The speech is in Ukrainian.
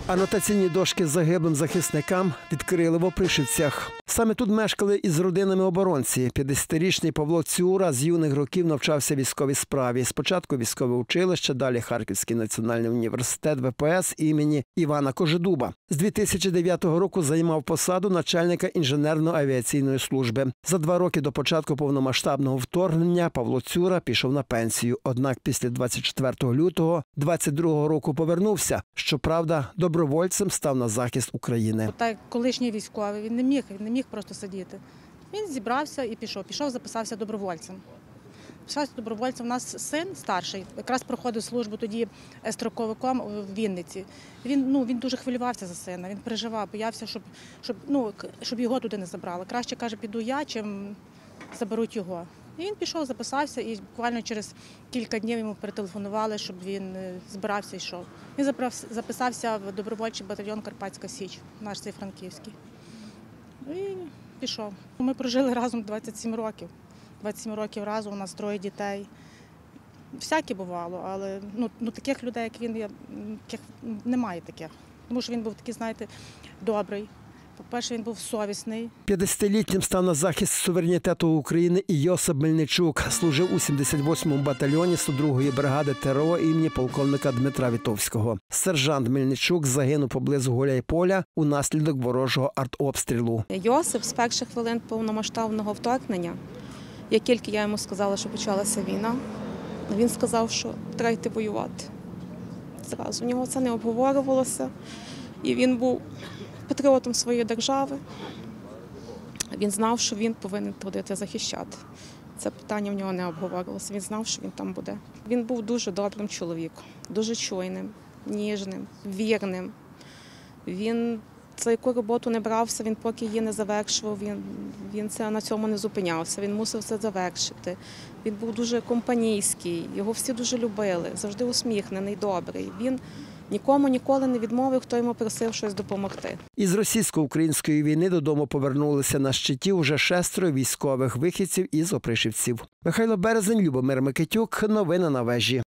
Анотаційні дошки загиблим захисникам відкрили в Опришівцях. Саме тут мешкали із родинами оборонці. 50-річний Павло Цюра з юних років навчався військовій справі. Спочатку військове училище, далі Харківський національний університет ВПС імені Івана Кожедуба. З 2009 року займав посаду начальника інженерно-авіаційної служби. За 2 роки до початку повномасштабного вторгнення Павло Цюра пішов на пенсію. Однак після 24 лютого 2022 року повернувся. Щоправда, добровольцем став на захист України. Так, колишній військовий, він не міг просто сидіти. Він зібрався і пішов, записався добровольцем. Записався добровольцем. У нас син старший, якраз проходив службу тоді строковиком в Вінниці. Він дуже хвилювався за сина, він переживав, боявся, щоб його туди не забрали. Краще, каже, піду я, чим заберуть його. І він пішов, записався, і буквально через кілька днів йому перетелефонували, щоб він збирався і йшов. Він записався в добровольчий батальйон «Карпатська Січ», наш цей франківський. І пішов. Ми прожили разом 27 років. 27 років разом, у нас 3 дітей. Всяке бувало, але таких людей, як він, немає таких. Тому що він був такий, знаєте, добрий. По-перше, він був совісний. 50-літнім став на захист суверенітету України і Йосип Мельничук. Служив у 78-му батальйоні 102-ї бригади ТРО імені полковника Дмитра Вітовського. Сержант Мельничук загинув поблизу Гуляйполя унаслідок ворожого артобстрілу. Йосип з перших хвилин повномасштабного вторгнення, як тільки я йому сказала, що почалася війна, він сказав, що треба йти воювати. Зразу. У нього це не обговорювалося. І він був патріотом своєї держави. Він знав, що він повинен туди захищати. Це питання в нього не обговорювалося. Він знав, що він там буде. Він був дуже добрим чоловіком, дуже чуйним, ніжним, вірним. Він за яку роботу не брався, він поки її не завершував, він на цьому не зупинявся, він мусив це завершити. Він був дуже компанійський, його всі дуже любили, завжди усміхнений, добрий. Він нікому ніколи не відмовив, хто йому просив щось допомогти. Із російсько-української війни додому повернулися на щиті вже 6 військових вихідців із Опришівців. Михайло Березень, Любомир Микитюк. Новини на вежі.